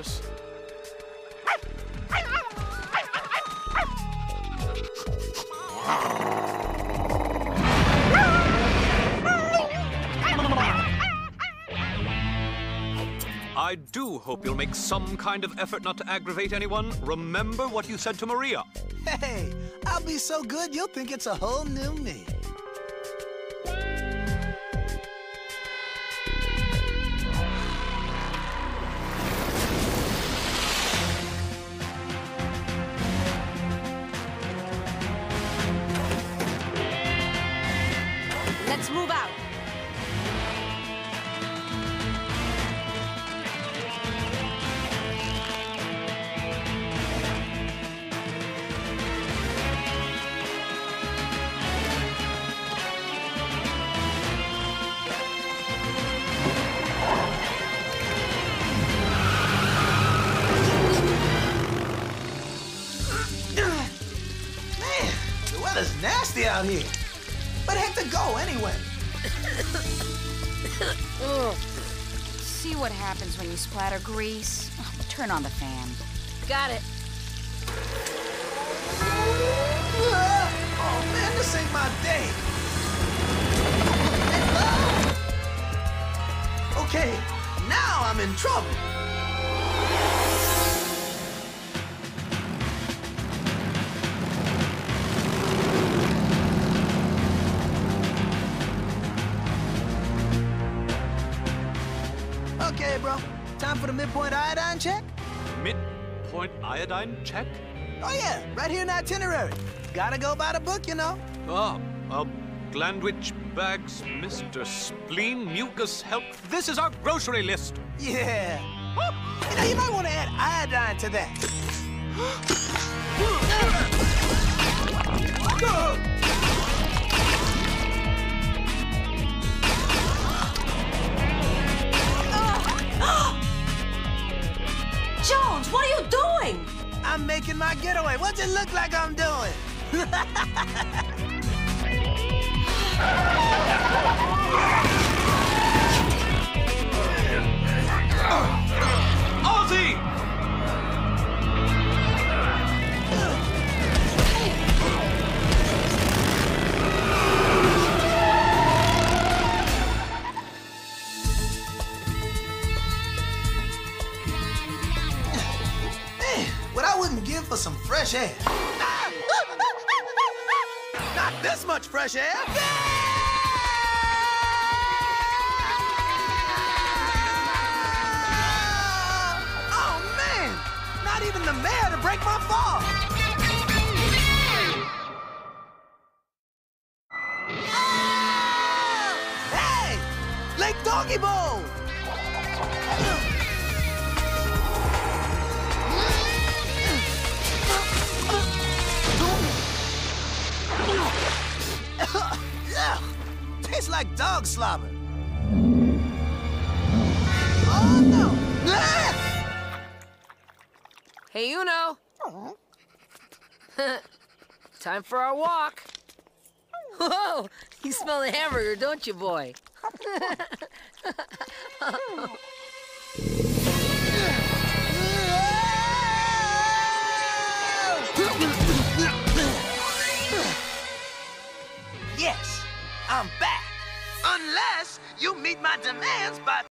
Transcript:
nurse. I do hope you'll make some kind of effort not to aggravate anyone. Remember what you said to Maria. Hey, I'll be so good you'll think it's a whole new me. Let's move out. Man, the weather's nasty out here. Where the heck to go, anyway? See what happens when you splatter grease? Oh, turn on the fan. Got it. Oh, man, this ain't my day. Okay, now I'm in trouble. Okay, bro. Time for the midpoint iodine check? Midpoint iodine check? Oh, yeah. Right here in the itinerary. Gotta go by the book, you know. Glandwich bags, Mr. Spleen, mucus help. This is our grocery list. Yeah. You might want to add iodine to that. Jones, what are you doing? I'm making my getaway. What's it look like I'm doing? Ozzy! Man, what I wouldn't give for some fresh air. Not this much fresh air. Oh, man. Not even the mayor to break my fall. Oh! Hey! Lake Doggy Bowl! Tastes like dog slobber. Oh, no. Hey, Uno. Time for our walk. Whoa, you smell the hamburger, don't you, boy? Yes, I'm back. Unless you meet my demands by